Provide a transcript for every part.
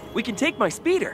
We can take my speeder.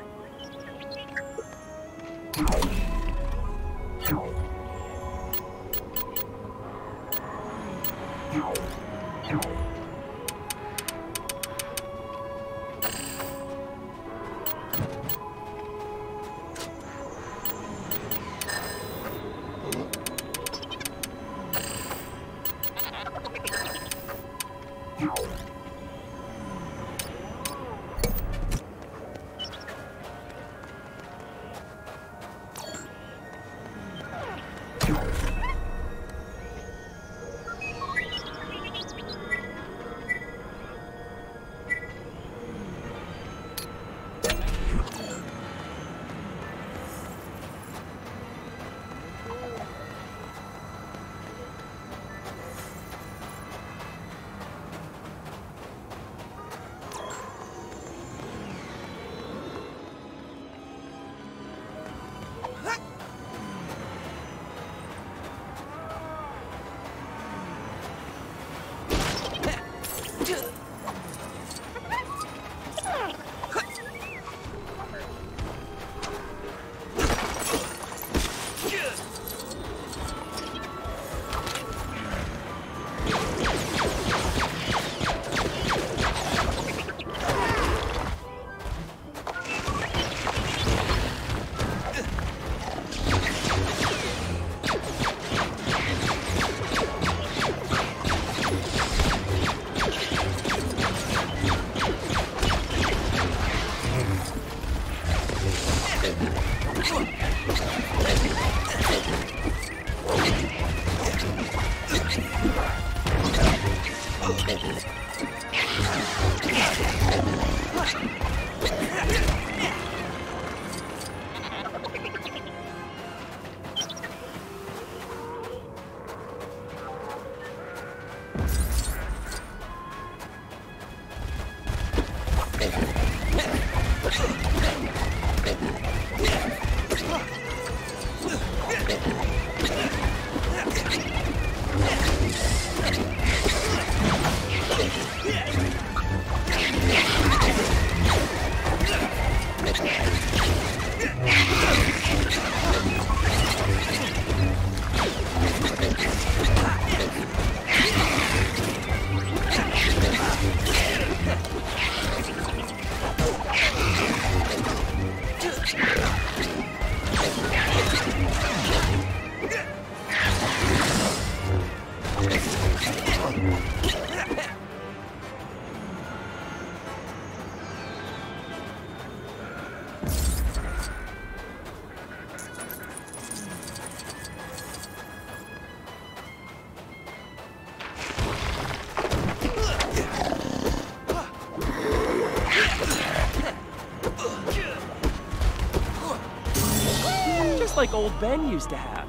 Just like old Ben used to have.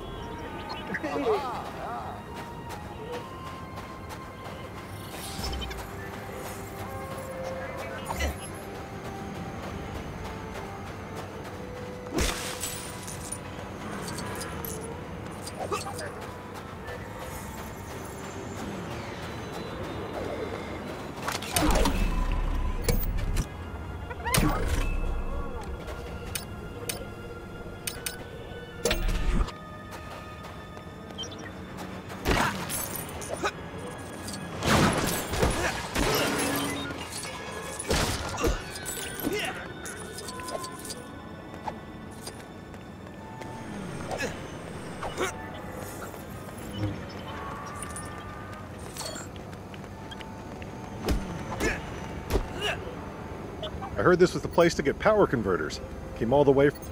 I heard this was the place to get power converters. Came all the way from...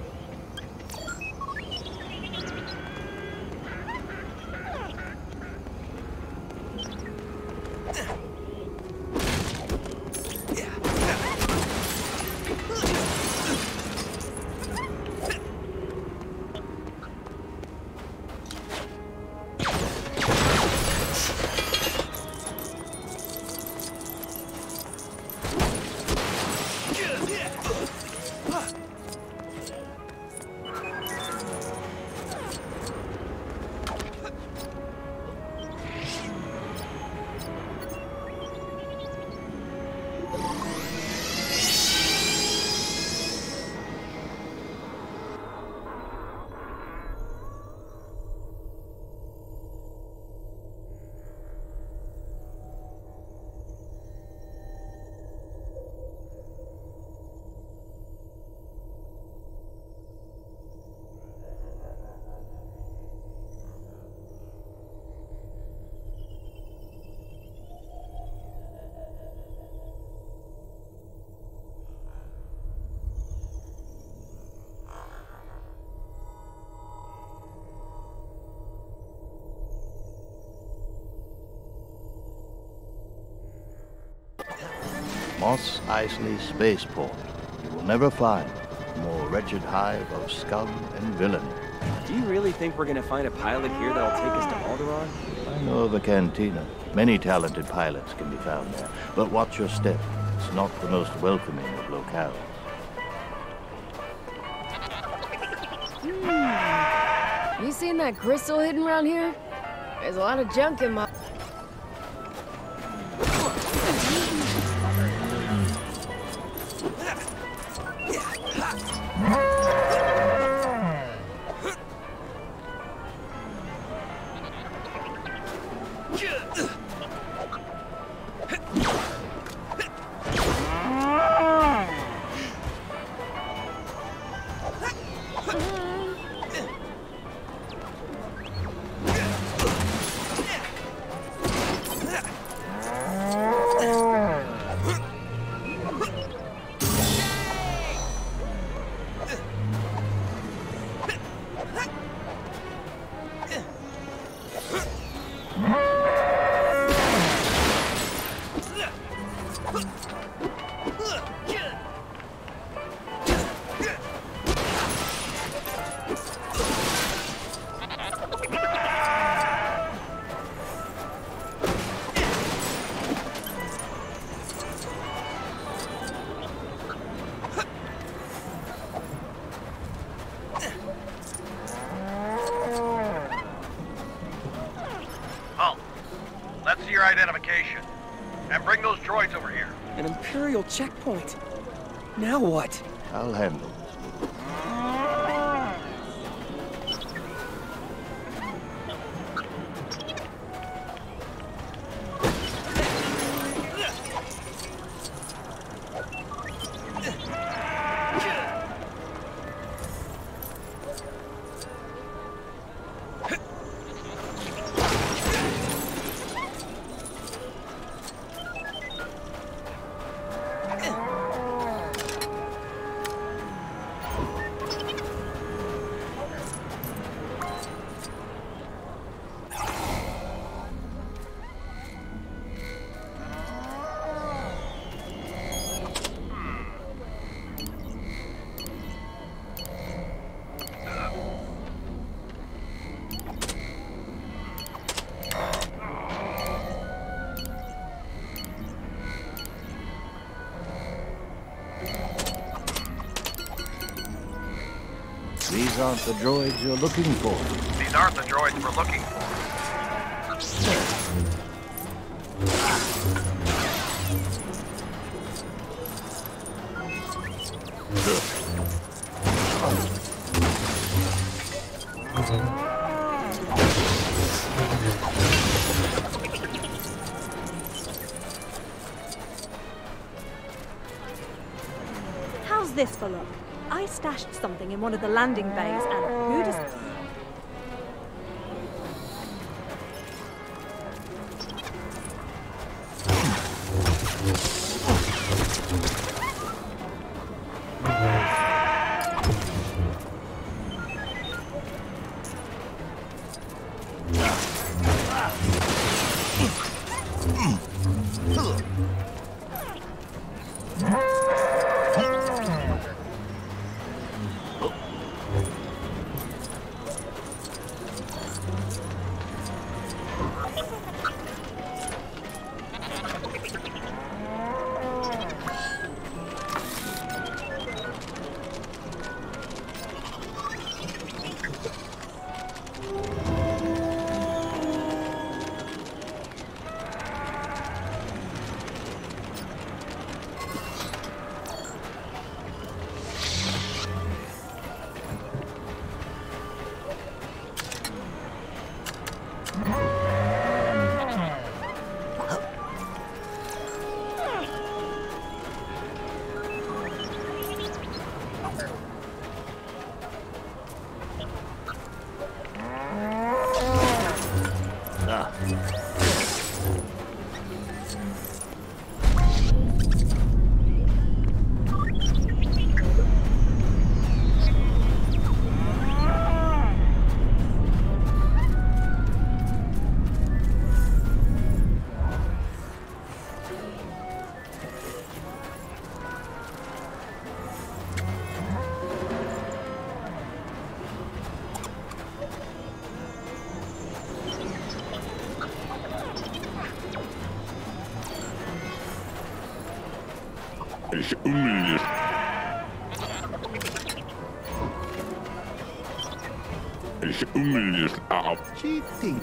Moss Eisley Spaceport. You will never find a more wretched hive of scum and villainy. Do you really think we're gonna find a pilot here that'll take us to Alderaan? I know of a cantina. Many talented pilots can be found there. But watch your step. It's not the most welcoming of locales. You seen that crystal hidden around here? There's a lot of junk in my... Identification. And bring those droids over here. An Imperial checkpoint. Now what? I'll handle it. These aren't the droids you're looking for. These aren't the droids we're looking for. How's this for luck? I stashed something in one of the landing bays, and who does... Ich unmöglich. Ich unmöglich ab. Cheating.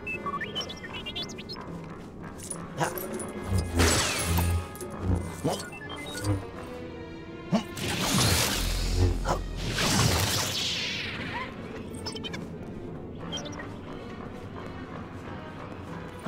What?